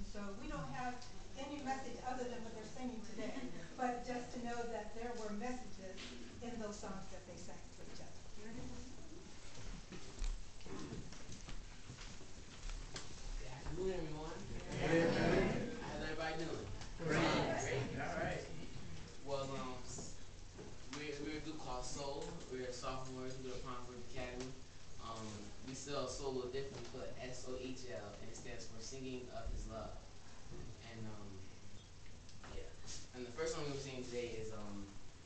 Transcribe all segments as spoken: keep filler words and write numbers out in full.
So we don't have any message other than what they're singing today, but just to know that there were messages in those songs that they sang for each other. Good afternoon, everyone. Hey. How's everybody doing? Great. Great. All right. Well, um, we're, we're a group called Soul. We're sophomores. We go to Palm Grove Academy. Um, we spell Soul a little different. We put S O H L, and it stands for Singing of His Love. And um, yeah. And the first song we're singing today is um,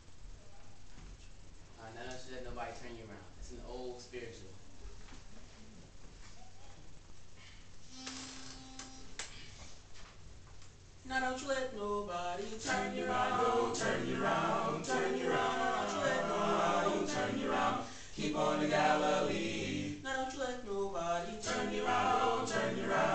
uh, Now Don't You Let Nobody Turn You Around. It's an old spiritual. Now don't you let nobody turn you around, turn you around, turn you around. Now don't you let nobody turn you around. Keep on to Galilee. Now don't you let nobody turn you around, turn you around.